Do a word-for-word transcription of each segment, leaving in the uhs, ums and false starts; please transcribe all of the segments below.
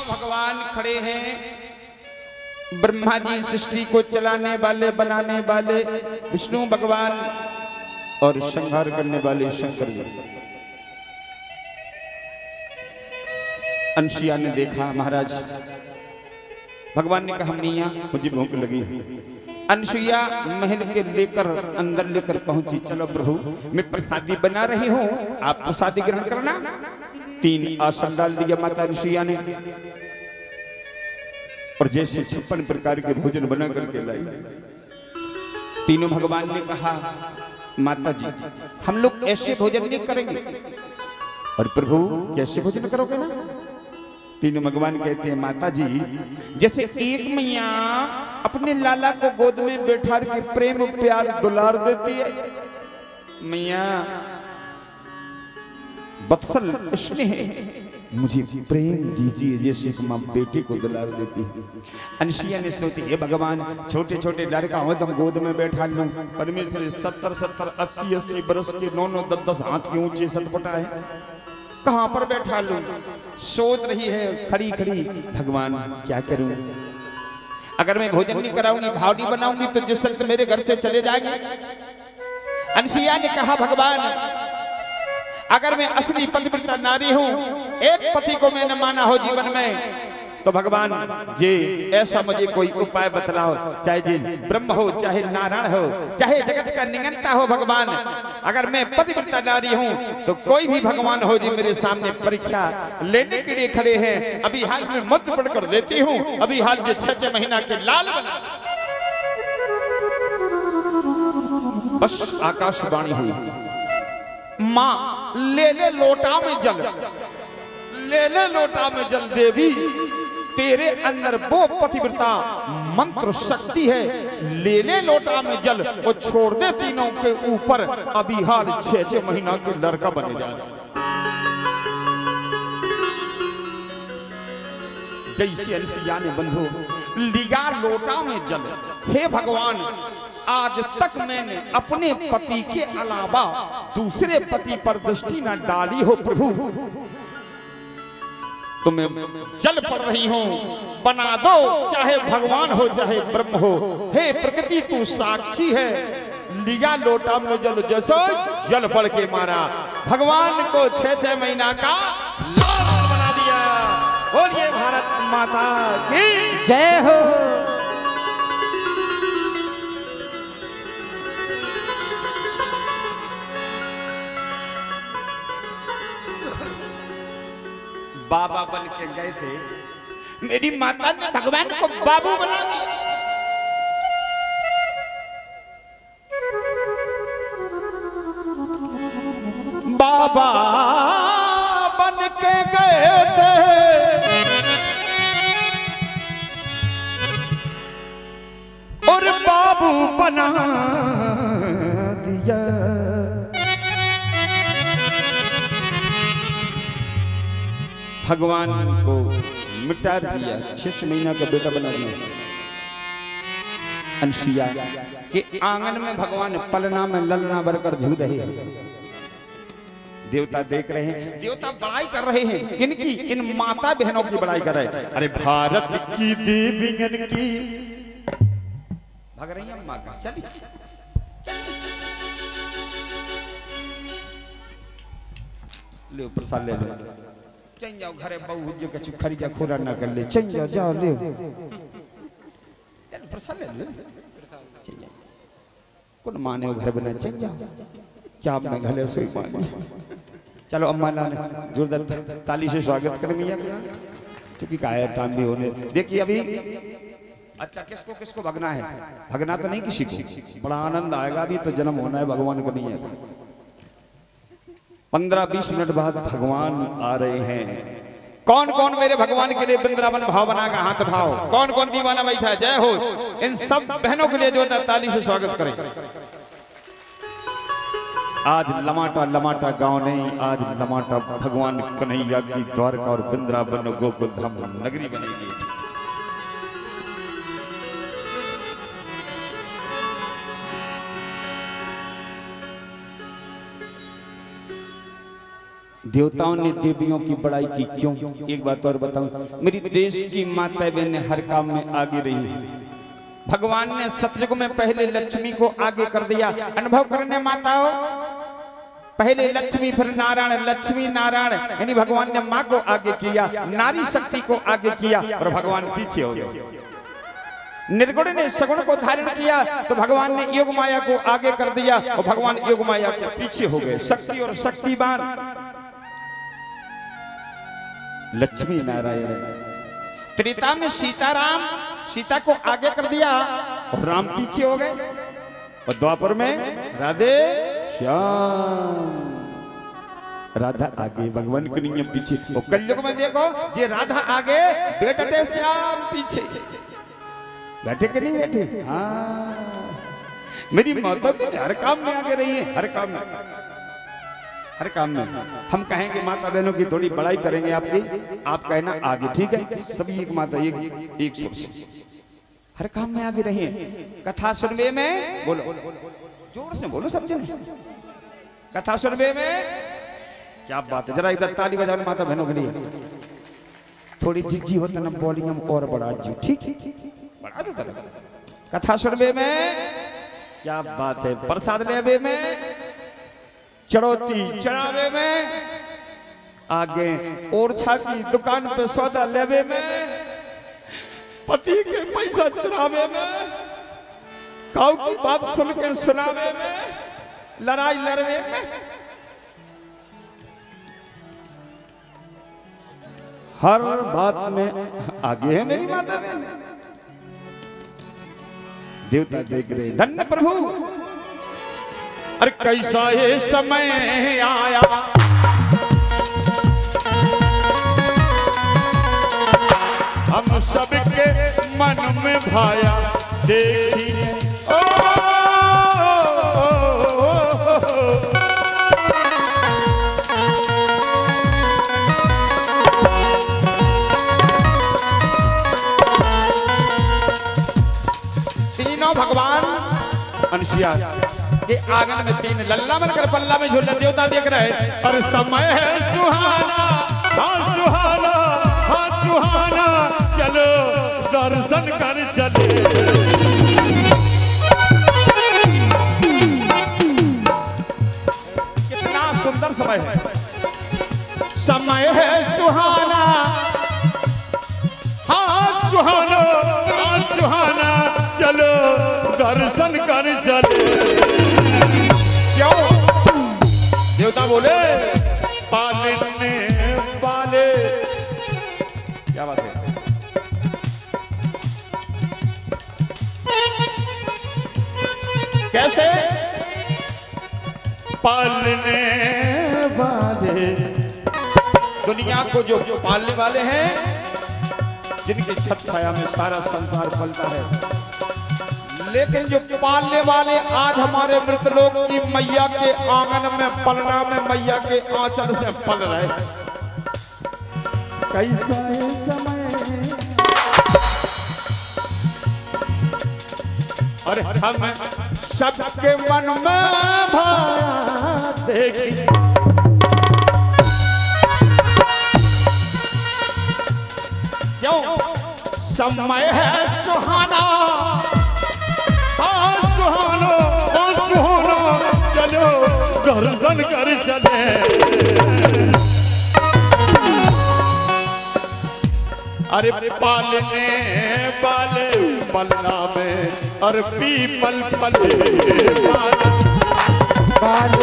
भगवान खड़े हैं, ब्रह्मा जी सृष्टि को चलाने वाले, बनाने वाले विष्णु भगवान और संहार करने वाले शंकर जी। अनसुईया ने देखा, महाराज भगवान ने कहा मैया मुझे भूख लगी है। अनसुईया महल के लेकर अंदर लेकर पहुंची। चलो प्रभु मैं प्रसादी बना रही हूँ, आप प्रसादी ग्रहण करना। तीन आसन डाल दिया माता अनसुईया ने और जैसे छप्पन प्रकार के भोजन बना करके लाई। तीनों भगवान ने कहा माता जी हम लोग ऐसे भोजन नहीं करेंगे। और प्रभु कैसे भोजन करोगे ना? तीनों भगवान कहते हैं माता जी जैसे एक मैया अपने लाला को गोद में बैठा के प्रेम प्यार दुलार देती है, मैया बत्सल स्नेह मुझे प्रेम दीजिए जैसे कि मां बेटे को दुलार देती है। अनसुईया ने सोची हे भगवान छोटे छोटे लड़का हो तो गोद में बैठा लूं, परमेश्वर सत्तर सत्तर अस्सी अस्सी बरस के नौ नौ दस दस हाथ के ऊंचे सतपटा है, कहां पर बैठा लूं? सोच रही है खड़ी खड़ी भगवान क्या करूं? अगर मैं भोजन नहीं कराऊंगी, भाव नहीं बनाऊंगी तो जिस वक्त मेरे घर से चले जाएंगे। अनसुईया ने कहा भगवान अगर मैं असली पतिव्रता नारी हूं, एक पति को मैंने माना हो जीवन में, तो भगवान जी ऐसा मुझे कोई उपाय बतलाओ, चाहे जी ब्रह्म हो, चाहे नारायण हो, चाहे जगत का नियंता हो। भगवान अगर मैं पतिव्रता नारी हूं तो कोई भी भगवान हो जी मेरे सामने परीक्षा लेने के लिए खड़े हैं। अभी हाल में मत पढ़ कर देती हूं, अभी हाल के छह छह महीना के लाल बना। बस आकाशवाणी हुई, मां ले ले लोटा में जल, ले ले लोटा में जल देवी, तेरे अंदर वो पतिव्रता मंत्र शक्ति है, ले ले लोटा में जल और छोड़ दे तीनों के ऊपर, अभी हाल छह छह महीना के लड़का बने जाए। जैसे अनसुईया ने बंधु लिया लोटा में जल, हे भगवान आज तक मैंने अपने पति के अलावा दूसरे पति पर दृष्टि न डाली हो प्रभु, तो मैं जल पड़ रही हूं, बना दो चाहे भगवान हो चाहे ब्रह्म हो। हे प्रकृति तू साक्षी है, लिया लोटा में जल जैसे जल पड़ के मारा, भगवान को छह छह महीना का लाल बना दिया। बोलिए भारत माता की जय हो। बाबा बन के गए थे, मेरी माता ने भगवान को बाबू बना दिया। बाबा बन के गए थे, और बाबू बना दिया। भगवान को मिटा दिया, छह महीना का बेटा बना दिया। अनसुईया के आंगन में भगवान पलना में ललना भरकर झूल रहे हैं। देवता देख रहे हैं, देवता बड़ाई कर रहे हैं, किनकी? इन माता बहनों की बड़ाई कर रहे हैं। अरे भारत की देवियन की भाग रही है माँ का, चली ले प्रसाद ले लो, चल जाओ घरे बहु जो कछु खरीदा खोरा ना कर ले, चल जाओ जाओ ले प्रसाद ले लो, चल जाओ कौन माने हो घर बना, चल जाओ चाप में घले सोई पानी। चलो अम्मा लाने जोरदार ताली से स्वागत करें मियां का, क्योंकि काया टाइम भी होने। देखिए अभी अच्छा किसको किसको भगना है, भगना तो नहीं किसी को, बड़ा आनंद आएगा। अभी तो जन्म होना है, भगवान को नहीं है। पंद्रह बीस मिनट बाद भगवान आ रहे हैं। कौन कौन मेरे भगवान के लिए वृंदावन भाव बनाएगा, हाथ उठाओ। कौन कौन दीवाना बैठा है, जय हो। इन सब बहनों के लिए जोरदार ताली से स्वागत करें। आज लमाटा लमाटा गांव नहीं, आज लमाटा भगवान कन्हैया की द्वारका और वृंदावन गोकुल धाम नगरी बनेगी। देवताओं ने देवियों की बड़ाई की क्यों? एक बात और बताऊं, मेरी देश की माता बहनें हर काम में आगे रही हैं। भगवान ने सतयुग में पहले लक्ष्मी को आगे कर दिया। अनुभव करने माताओं, पहले लक्ष्मी फिर नारायण, लक्ष्मी नारायण, यानी भगवान ने माँ को आगे किया, नारी शक्ति को आगे किया और भगवान पीछे हो गए। निर्गुण ने सगुण को धारण किया तो भगवान ने योग माया को आगे कर दिया और भगवान योग माया के पीछे हो गए। शक्ति और शक्तिवान लक्ष्मी नारायण। त्रेता में सीताराम, सीता को आगे कर दिया और राम पीछे हो गए। और द्वापर में राधे श्याम, राधा आगे भगवान के नियम पीछे। और कलयुग में देखो जे राधा आगे बेटे श्याम पीछे। बैठे कि नहीं बैठे? हाँ, मेरी माता भी हर काम में आगे रही है, हर काम में, हर काम में। हम कहेंगे माता बहनों की थोड़ी बड़ाई करेंगे आपकी, आप कहना आगे, ठीक है? सभी एक माता एक एक सुर से हर काम में आगे रही है। कथा सुनवे में बोलो, जोर से बोलो सब जने। कथा सुनवे में क्या बात है, जरा इधर ताली बजाओ माता बहनों के लिए। थोड़ी जिज्जी होता ना वॉल्यूम और बढ़ा जी, ठीक है? बढ़ा दो तरह। कथा सुनवे में क्या बात है, प्रसाद लेवे में, चढ़ौती चढ़ावे में, आगे ओरछा की दुकान पे सौदा लेवे में, पति के पैसा चुरावे में, काऊ की बात सुन के सुनावे में, लड़ाई लड़वे में, हर बात में आगे है मेरी माता बहन। देवता देख रहे, धन्य प्रभु। अरे कैसा ये समय आया, हम सबके मन में भाया, देखिए ओ, ओ, ओ, ओ, तीनों भगवान अनुसुईया के आंगन में तीन लल्ला बनकर पल्ला में झूला। देवता देख रहे हैं, पर समय है सुहाना, हाँ सुहाना, हाँ सुहाना, चलो दर्शन कर चले। कितना सुंदर समय है, समय है सुहाना, हाँ सुहाना, हाँ सुहाना, चलो दर्शन कर चले। क्यों? देवता बोले पालने वाले, क्या बात है, कैसे? पालने वाले, दुनिया को जो पालने वाले हैं, जिनके छत छाया में सारा संसार फलता है। लेकिन जो पालने वाले आज हमारे मृतलोक की मैया के आंगन में पलना में मैया के आंचल से पल रहे। कैसा है समय, और हम सबके मन में भाया, देखिए क्यों? समय है सुहाना, हाँ सुहाना, हाँ सुहाना, चलो दर्शन कर चले। अरे पालने वाले पलना में, अरे पीपल पले पाल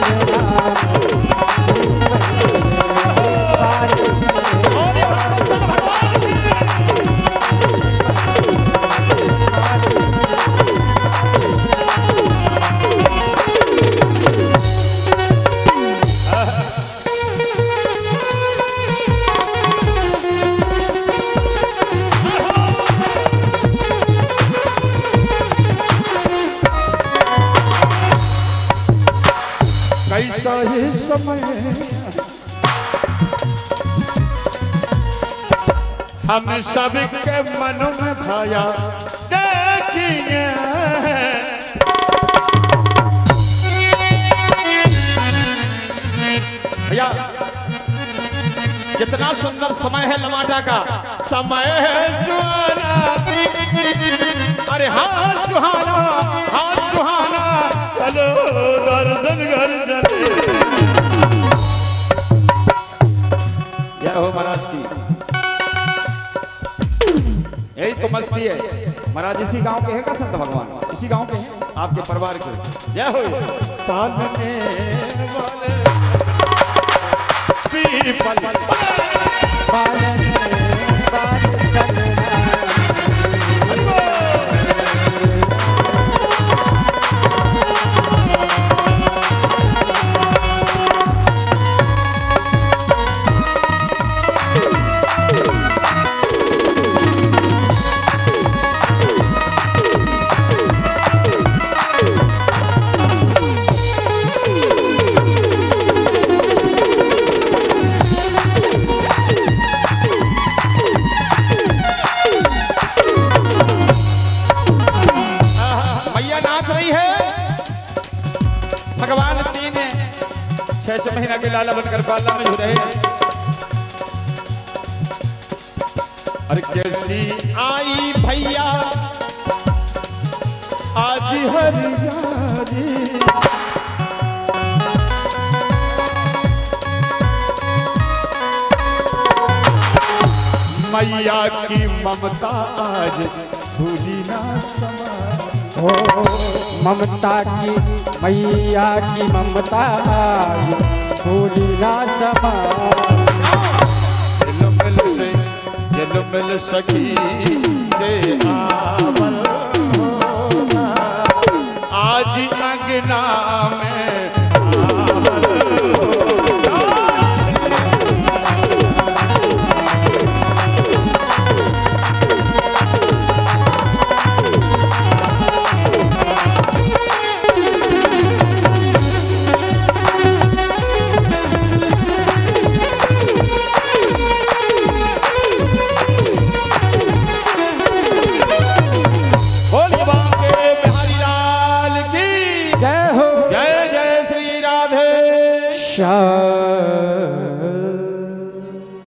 कैसा ही समय, हम सबके मन में भाया, देखिए भैया कितना सुंदर समय है लमाटा का, समय है सुहाना, अरे हाँ सुहाना, हाँ सुहाना, चलो दर्जन घर चले। जय हो महाराज की। यही तो मस्ती है महाराज। इसी गांव के हैं का संत भगवान, इसी गांव के हैं आपके परिवार के। जय हो। सामने महीना के लाला बनकर बाला में झूले। अरे कैसी आई भैया आज हरियारी, मैया की ममता आज भूली ना समा। ओ ममता की मैया की ममता भूली ना समा। झिलमिल से झिलमिल सखी से आवल होगा, आज अंगना में आवल होगा। श्याम